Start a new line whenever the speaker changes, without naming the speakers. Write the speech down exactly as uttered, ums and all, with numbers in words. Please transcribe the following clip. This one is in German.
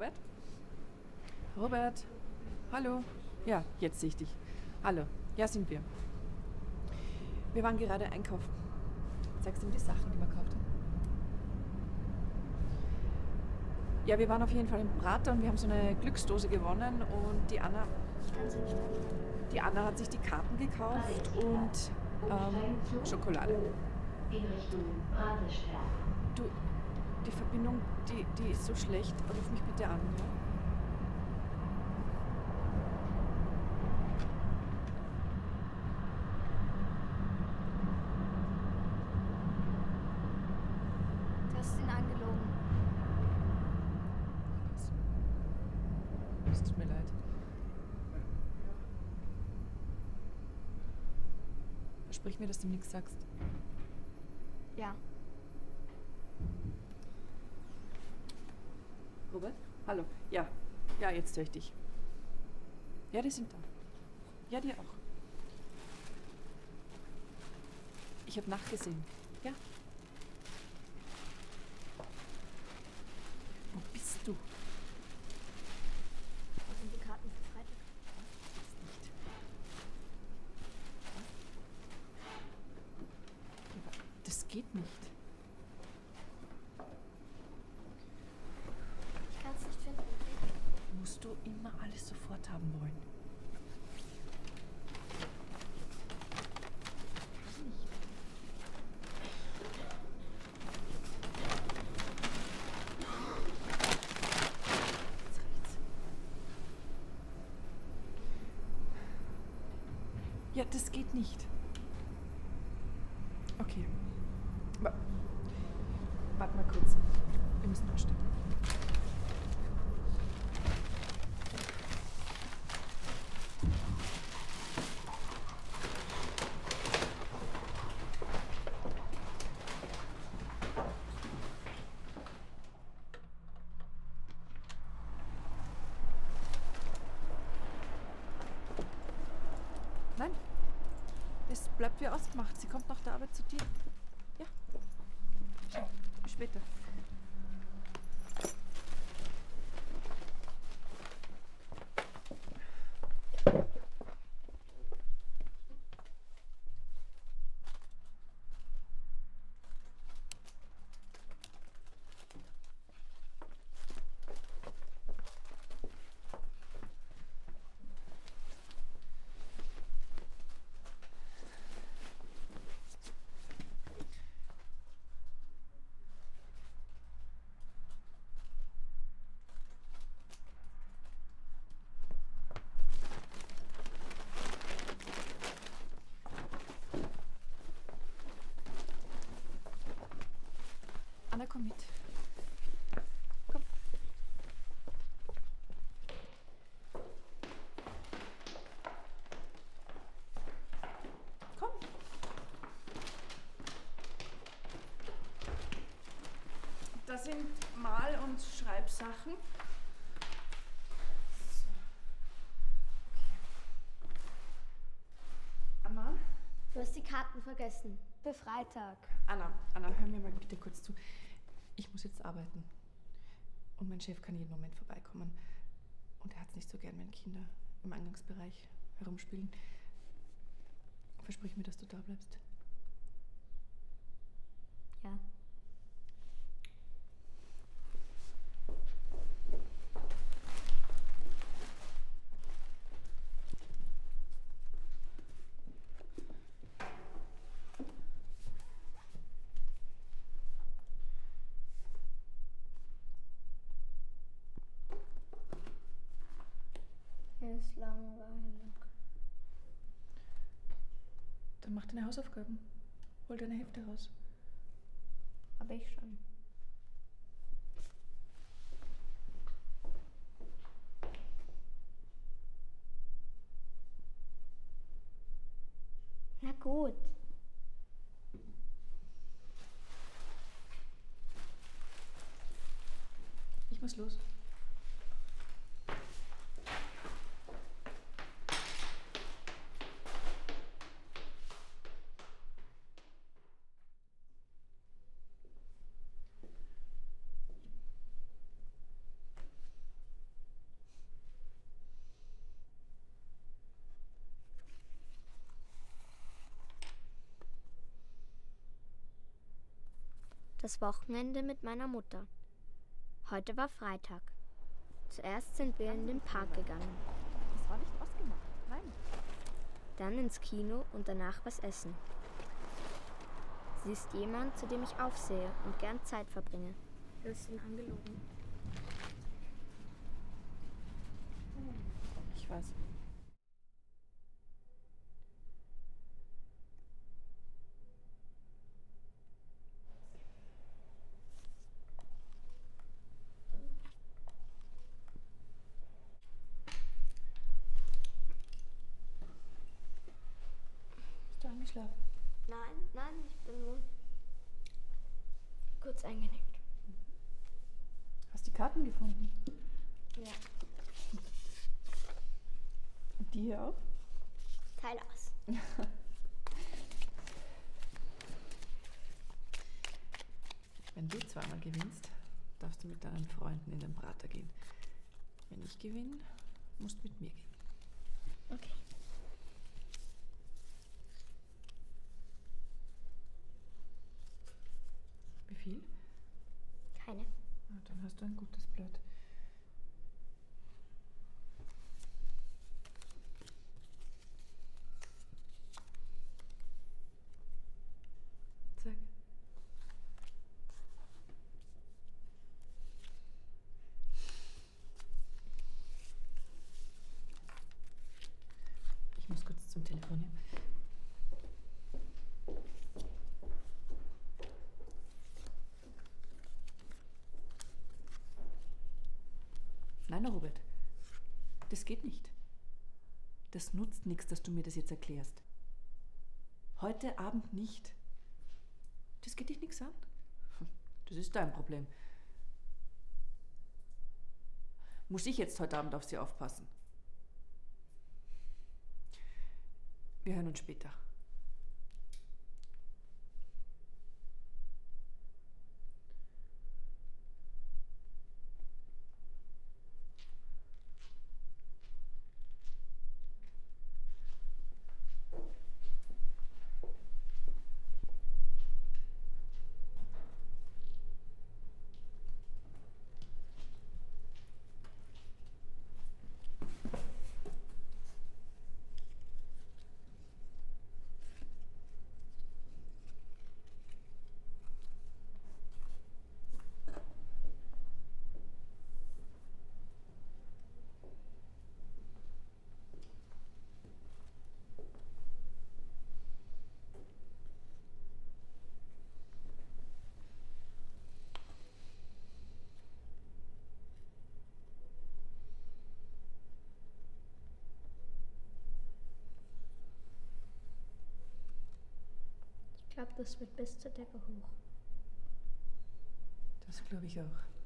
Robert? Robert? Hallo? Ja, jetzt sehe ich dich. Hallo. Ja, sind wir. Wir waren gerade einkaufen. Zeigst du mir die Sachen, die wir gekauft haben? Ja, wir waren auf jeden Fall im Prater und wir haben so eine Glücksdose gewonnen und die Anna... Die Anna hat sich die Karten gekauft und ähm, Schokolade. Du, die Verbindung, die, die ist so schlecht. Ruf mich bitte an, ja?
Du hast ihn angelogen.
Es tut mir leid. Versprich mir, dass du nichts sagst.
Ja.
Robert? Hallo. Ja. Ja, jetzt höre ich dich. Ja, die sind da. Ja, die auch. Ich habe nachgesehen. Ja. Wo bist du?
Wo sind die Karten für Freitag?
Nicht. Aber das geht nicht.
Ich kann es nicht finden.
Musst du immer alles sofort haben wollen? Ja, das geht nicht. Okay. Wa- Warte mal kurz. Wir müssen aussteigen. Nein, es bleibt wie ausgemacht. Sie kommt nach der Arbeit zu dir. Ja. Schau, bis später. Anna, komm mit. Komm. Komm. Das sind Mal- und Schreibsachen. So. Okay. Anna?
Du hast die Karten vergessen. Für Freitag.
Anna, Anna, hör mir mal bitte kurz zu. Ich muss jetzt arbeiten. Und mein Chef kann jeden Moment vorbeikommen. Und er hat es nicht so gern, wenn Kinder im Eingangsbereich herumspielen. Versprich mir, dass du da bleibst.
Ja. Hier ist langweilig.
Dann mach deine Hausaufgaben. Hol deine Hefte raus.
Hab ich schon. Na gut.
Ich muss los.
Das Wochenende mit meiner Mutter. Heute war Freitag. Zuerst sind wir in den Park gegangen.
Das war nicht ausgemacht. Nein.
Dann ins Kino und danach was essen. Sie ist jemand, zu dem ich aufsehe und gern Zeit verbringe. Du hast ihn angelogen.
Ich weiß. Bist du eingeschlafen?
Nein, nein, ich bin nur kurz eingenickt.
Hast die Karten gefunden?
Ja.
Und die hier auch?
Teil aus.
Wenn du zweimal gewinnst, darfst du mit deinen Freunden in den Prater gehen. Wenn ich gewinne, musst du mit mir gehen.
Okay.
Wie viel?
Keine.
Ah, dann hast du ein gutes Blatt. Zeig. Ich muss kurz zum Telefonieren. Nein, Robert, das geht nicht. Das nutzt nichts, dass du mir das jetzt erklärst. Heute Abend nicht. Das geht dich nichts an. Das ist dein Problem. Muss ich jetzt heute Abend auf sie aufpassen? Wir hören uns später.
Ich glaube, das wird bis zur Decke hoch.
Das glaube ich auch.